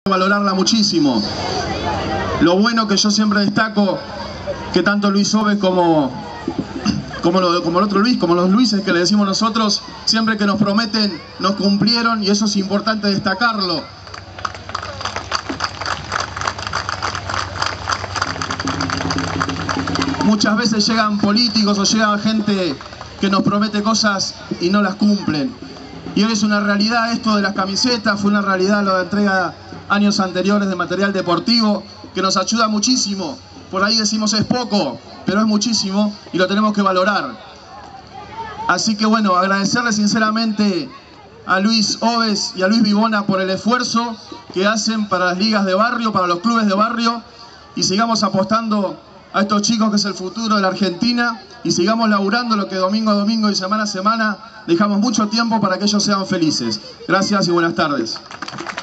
valorarla muchísimo. Lo bueno que yo siempre destaco, que tanto Luis Oves como el otro Luis, como los Luises que le decimos nosotros, siempre que nos prometen, nos cumplieron, y eso es importante destacarlo. Muchas veces llegan políticos o llega gente que nos promete cosas y no las cumplen. Y hoy es una realidad esto de las camisetas, fue una realidad lo de entrega años anteriores de material deportivo, que nos ayuda muchísimo. Por ahí decimos es poco, pero es muchísimo y lo tenemos que valorar. Así que bueno, agradecerle sinceramente a Luis Oves y a Luis Vivona por el esfuerzo que hacen para las ligas de barrio, para los clubes de barrio, y sigamos apostando a estos chicos que es el futuro de la Argentina, y sigamos laburando lo que domingo a domingo y semana a semana dejamos mucho tiempo para que ellos sean felices. Gracias y buenas tardes.